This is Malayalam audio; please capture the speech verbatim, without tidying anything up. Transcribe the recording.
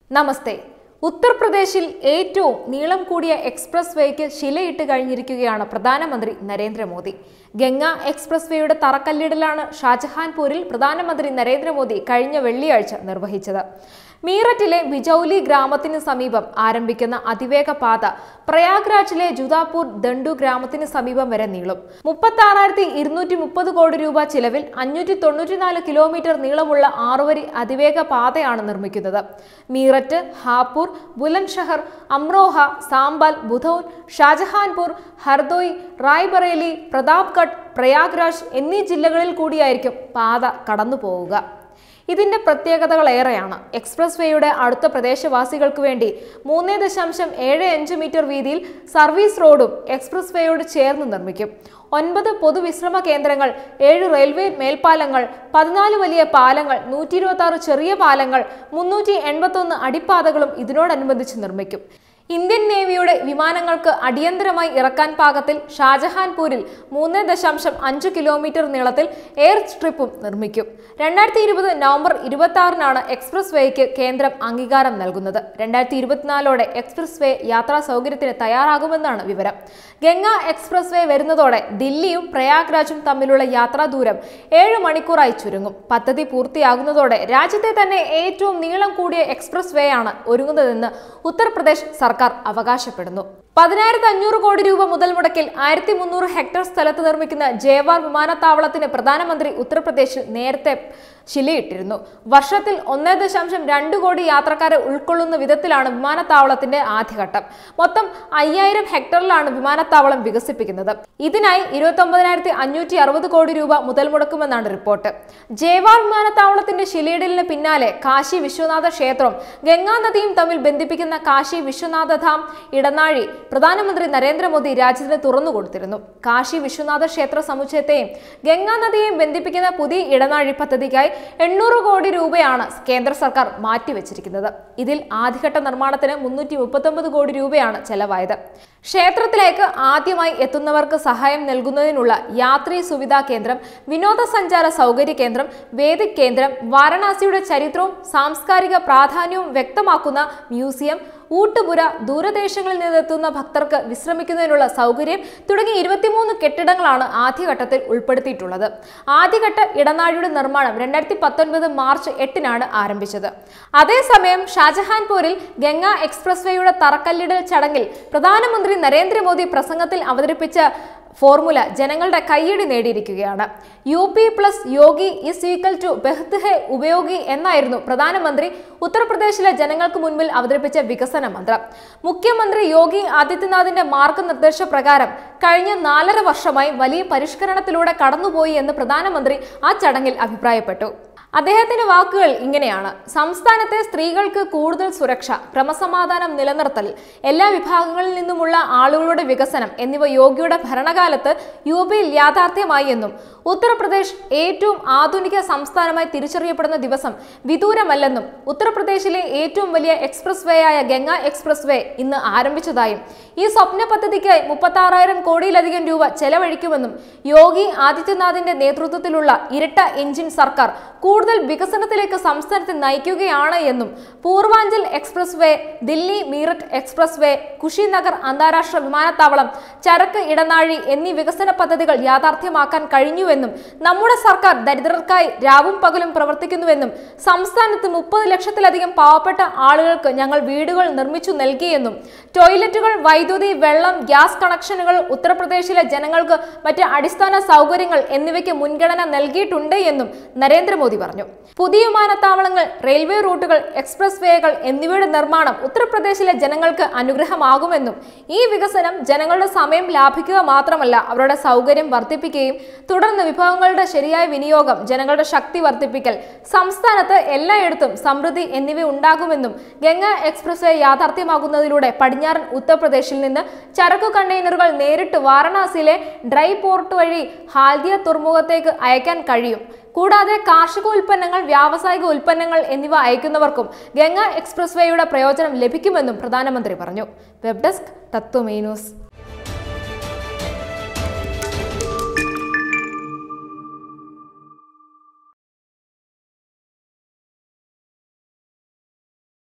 നമസ്തേ. ഉത്തർപ്രദേശിൽ ഏറ്റവും നീളം കൂടിയ എക്സ്പ്രസ് വേക്ക് ശിലയിട്ട് കഴിഞ്ഞിരിക്കുകയാണ് പ്രധാനമന്ത്രി നരേന്ദ്രമോദി. ഗംഗ എക്സ്പ്രസ് വേയുടെ തറക്കല്ലിടലാണ് ഷാജഹാൻപൂരിൽ പ്രധാനമന്ത്രി നരേന്ദ്രമോദി കഴിഞ്ഞ വെള്ളിയാഴ്ച നിർവഹിച്ചത്. മീററ്റിലെ ബിജൌലി ഗ്രാമത്തിന് സമീപം ആരംഭിക്കുന്ന അതിവേഗ പാത പ്രയാഗ്രാജിലെ ജുദാപൂർ ദണ്ഡു ഗ്രാമത്തിന് സമീപം വരെ നീളും. മുപ്പത്തി ആറായിരത്തി ഇരുന്നൂറ്റി മുപ്പത് കോടി രൂപ ചിലവിൽ അഞ്ഞൂറ്റി തൊണ്ണൂറ്റിനാല് കിലോമീറ്റർ നീളമുള്ള ആറുവരി അതിവേഗ പാതയാണ് നിർമ്മിക്കുന്നത്. മീററ്റ്, ഹാപൂർ, ബുലന്ദ്ഷഹർ, അമ്രോഹ, സാംബൽ, ബുധൌൻ, ഷാജഹാൻപൂർ, ഹർദോയ്, റായ്ബറേലി, പ്രതാപ്ഗഡ്, പ്രയാഗ്രാജ് എന്നീ ജില്ലകളിൽ കൂടിയായിരിക്കും പാത കടന്നു പോവുക. ഇതിന്റെ പ്രത്യേകതകൾ ഏറെയാണ്. എക്സ്പ്രസ് വേയുടെ അടുത്ത പ്രദേശവാസികൾക്ക് വേണ്ടി മൂന്ന് ദശാംശം ഏഴ് അഞ്ച് മീറ്റർ വീതിയിൽ സർവീസ് റോഡും എക്സ്പ്രസ് വേയോട് ചേർന്ന് നിർമ്മിക്കും. ഒൻപത് പൊതുവിശ്രമ കേന്ദ്രങ്ങൾ, ഏഴ് റെയിൽവേ മേൽപ്പാലങ്ങൾ, പതിനാല് വലിയ പാലങ്ങൾ, നൂറ്റി ഇരുപത്തി ആറ് ചെറിയ പാലങ്ങൾ, മുന്നൂറ്റി എൺപത്തി ഒന്ന് അടിപ്പാതകളും ഇതിനോടനുബന്ധിച്ച് നിർമ്മിക്കും. ഇന്ത്യൻ നേവിയുടെ വിമാനങ്ങൾക്ക് അടിയന്തരമായി ഇറക്കാൻ പാകത്തിൽ ഷാജഹാൻപൂരിൽ മൂന്ന് ദശാംശം അഞ്ച് കിലോമീറ്റർ നീളത്തിൽ എയർ സ്ട്രിപ്പും നിർമ്മിക്കും. രണ്ടായിരത്തി ഇരുപത് നവംബർ ഇരുപത്തി ആറിനാണ് എക്സ്പ്രസ് വേക്ക് കേന്ദ്രം അംഗീകാരം നൽകുന്നത്. രണ്ടായിരത്തി ഇരുപത്തിനാലോടെ എക്സ്പ്രസ് വേ യാത്രാ സൗകര്യത്തിന് തയ്യാറാകുമെന്നാണ് വിവരം. ഗംഗ എക്സ്പ്രസ് വേ വരുന്നതോടെ ദില്ലിയും പ്രയാഗ്രാജും തമ്മിലുള്ള യാത്രാ ദൂരം ഏഴ് മണിക്കൂറായി ചുരുങ്ങും. പദ്ധതി പൂർത്തിയാകുന്നതോടെ രാജ്യത്തെ തന്നെ ഏറ്റവും നീളം കൂടിയ എക്സ്പ്രസ് വേ ആണ് ഒരുങ്ങുന്നതെന്ന് ഉത്തർപ്രദേശ് സർക്കാർ അവകാശപ്പെടുന്നു. പതിനായിരത്തി അഞ്ഞൂറ് കോടി രൂപ മുതൽ മുടക്കിൽ ആയിരത്തി മുന്നൂറ് ഹെക്ടർ സ്ഥലത്ത് നിർമ്മിക്കുന്ന ജയ്വാർ വിമാനത്താവളത്തിന് പ്രധാനമന്ത്രി ഉത്തർപ്രദേശിൽ നേരത്തെ ശിലയിട്ടിരുന്നു. വർഷത്തിൽ ഒന്നേ ദശാംശം രണ്ട് കോടി യാത്രക്കാരെ ഉൾക്കൊള്ളുന്ന വിധത്തിലാണ് വിമാനത്താവളത്തിന്റെ ആദ്യഘട്ടം. മൊത്തം അയ്യായിരം ഹെക്ടറിലാണ് വിമാനത്താവളം വികസിപ്പിക്കുന്നത്. ഇതിനായി ഇരുപത്തി ഒമ്പതിനായിരത്തി അഞ്ഞൂറ്റി അറുപത് കോടി രൂപ മുതൽ മുടക്കുമെന്നാണ് റിപ്പോർട്ട്. ജയ്വാർ വിമാനത്താവളത്തിന്റെ ശിലയിടലിന് പിന്നാലെ കാശി വിശ്വനാഥ ക്ഷേത്രവും ഗംഗാ നദിയും തമ്മിൽ ബന്ധിപ്പിക്കുന്ന കാശി വിശ്വനാഥധാം ഇടനാഴി പ്രധാനമന്ത്രി നരേന്ദ്രമോദി രാജ്യത്തിന് തുറന്നുകൊടുത്തിരുന്നു. കാശി വിശ്വനാഥ ക്ഷേത്ര സമുച്ചയത്തെയും ഗംഗാ നദിയെയും ബന്ധിപ്പിക്കുന്ന പുതിയ ഇടനാഴി പദ്ധതിക്കായി എണ്ണൂറ് കോടി രൂപയാണ് കേന്ദ്ര സർക്കാർ മാറ്റിവെച്ചിരിക്കുന്നത്. ഇതിൽ ആദ്യഘട്ട നിർമ്മാണത്തിന് മുന്നൂറ്റി മുപ്പത്തി ഒമ്പത് കോടി രൂപയാണ് ചെലവായത്. ക്ഷേത്രത്തിലേക്ക് ആദ്യമായി എത്തുന്നവർക്ക് സഹായം നൽകുന്നതിനുള്ള യാത്രീ സുവിധാ കേന്ദ്രം, വിനോദസഞ്ചാര സൗകര്യ കേന്ദ്രം, വേദിക് കേന്ദ്രം, വാരണാസിയുടെ ചരിത്രവും സാംസ്കാരിക പ്രാധാന്യവും വ്യക്തമാക്കുന്ന മ്യൂസിയം, ഊട്ടുപുര, ദൂരദേശങ്ങളിൽ നിന്നെത്തുന്ന ഭക്തർക്ക് വിശ്രമിക്കുന്നതിനുള്ള സൗകര്യം തുടങ്ങി ഇരുപത്തിമൂന്ന് കെട്ടിടങ്ങളാണ് ആദ്യഘട്ടത്തിൽ ഉൾപ്പെടുത്തിയിട്ടുള്ളത്. ആദ്യഘട്ട ഇടനാഴിയുടെ നിർമ്മാണം രണ്ടായിരത്തി പത്തൊൻപത് മാർച്ച് എട്ടിനാണ് ആരംഭിച്ചത്. അതേസമയം ഷാജഹാൻപൂരിൽ ഗംഗ എക്സ്പ്രസ് വേയുടെ തറക്കല്ലിടൽ ചടങ്ങിൽ പ്രധാനമന്ത്രി നരേന്ദ്രമോദി പ്രസംഗത്തിൽ അവതരിപ്പിച്ച ഫോർമുല ജനങ്ങളുടെ കയ്യടി നേടിയിരിക്കുകയാണ്. U P plus Yogi is equal to ബെഹ്ത് ഹെ ഉപയോഗി എന്നായിരുന്നു പ്രധാനമന്ത്രി ഉത്തർപ്രദേശിലെ ജനങ്ങൾക്ക് മുൻപിൽ അവതരിപ്പിച്ച വികസന മന്ത്രം. മുഖ്യമന്ത്രി യോഗി ആദിത്യനാഥിന്റെ മാർഗനിർദ്ദേശ പ്രകാരം കഴിഞ്ഞ നാലര വർഷമായി വലിയ പരിഷ്കരണത്തിലൂടെ കടന്നുപോയി എന്ന് പ്രധാനമന്ത്രി ആ ചടങ്ങിൽ അഭിപ്രായപ്പെട്ടു. അദ്ദേഹത്തിന്റെ വാക്കുകൾ ഇങ്ങനെയാണ്: സംസ്ഥാനത്തെ സ്ത്രീകൾക്ക് കൂടുതൽ സുരക്ഷ, ക്രമസമാധാനം നിലനിർത്തൽ, എല്ലാ വിഭാഗങ്ങളിൽ നിന്നുമുള്ള ആളുകളുടെ വികസനം എന്നിവ യോഗിയുടെ ഭരണകാലത്ത് യു പിയിൽ യാഥാർത്ഥ്യമായി എന്നും ഉത്തർപ്രദേശ് ഏറ്റവും ആധുനിക സംസ്ഥാനമായി തിരിച്ചറിയപ്പെടുന്ന ദിവസം വിദൂരമല്ലെന്നും ഉത്തർപ്രദേശിലെ ഏറ്റവും വലിയ എക്സ്പ്രസ് വേ ആയ ഗംഗ എക്സ്പ്രസ് വേ ഇന്ന് ആരംഭിച്ചതായും ഈ സ്വപ്ന പദ്ധതിക്കായി മുപ്പത്തി ആറായിരം കോടിയിലധികം രൂപ ചെലവഴിക്കുമെന്നും യോഗി ആദിത്യനാഥിന്റെ നേതൃത്വത്തിലുള്ള ഇരട്ട എഞ്ചിൻ സർക്കാർ കൂടുതൽ വികസനത്തിലേക്ക് സംസ്ഥാനത്തെ നയിക്കുകയാണ് എന്നും Purvanchal expressway, Delhi Meerut expressway, Kushinagar അന്താരാഷ്ട്ര വിമാനത്താവളം, ചരക്ക് ഇടനാഴി എന്നീ വികസന പദ്ധതികൾ യാഥാർത്ഥ്യമാക്കാൻ കഴിഞ്ഞുവെന്നും നമ്മുടെ സർക്കാർ ദരിദ്രർക്കായി രാവും പകലും പ്രവർത്തിക്കുന്നുവെന്നും സംസ്ഥാനത്ത് മുപ്പത് ലക്ഷത്തിലധികം പാവപ്പെട്ട ആളുകൾക്ക് ഞങ്ങൾ വീടുകൾ നിർമ്മിച്ചു നൽകിയെന്നും ടോയ്ലറ്റുകൾ, വൈദ്യുതി, വെള്ളം, ഗ്യാസ് കണക്ഷനുകൾ, ഉത്തർപ്രദേശിലെ ജനങ്ങൾക്ക് മറ്റ് അടിസ്ഥാന സൗകര്യങ്ങൾ എന്നിവയ്ക്ക് മുൻഗണന നൽകിയിട്ടുണ്ട് എന്നും നരേന്ദ്രമോദി പറഞ്ഞു. പുതിയ വിമാനത്താവളങ്ങൾ, റെയിൽവേ റൂട്ടുകൾ, എക്സ്പ്രസ് വേകൾ എന്നിവയുടെ നിർമ്മാണം ഉത്തർപ്രദേശിലെ ജനങ്ങൾക്ക് അനുഗ്രഹമാകുമെന്നും ഈ വികസനം ജനങ്ങളുടെ സമയം ലാഭിക്കുക മാത്രമല്ല അവരുടെ സൗകര്യം വർദ്ധിപ്പിക്കുകയും തുടർന്ന് വിഭവങ്ങളുടെ ശരിയായ വിനിയോഗം, ജനങ്ങളുടെ ശക്തി വർദ്ധിപ്പിക്കൽ, സംസ്ഥാനത്ത് എല്ലായിടത്തും സമൃദ്ധി എന്നിവ ഉണ്ടാകുമെന്നും ഗംഗ എക്സ്പ്രസ് വേ യാഥാർത്ഥ്യമാകുന്നതിലൂടെ പടിഞ്ഞാറൻ ഉത്തർപ്രദേശിൽ നിന്ന് ചരക്കു കണ്ടെയ്നറുകൾ നേരിട്ട് വാരണാസിയിലെ ഡ്രൈ പോർട്ട് വഴി ഹാൽദിയ തുറമുഖത്തേക്ക് അയക്കാൻ കഴിയും. കൂടാതെ കാർഷിക ഉൽപ്പന്നങ്ങൾ, വ്യാവസായിക ഉൽപ്പന്നങ്ങൾ എന്നിവ അയക്കുന്നവർക്കും ഗംഗ എക്സ്പ്രസ് വേയുടെ പ്രയോജനം ലഭിക്കുമെന്നും പ്രധാനമന്ത്രി പറഞ്ഞു. Web desk Tatwamayi news.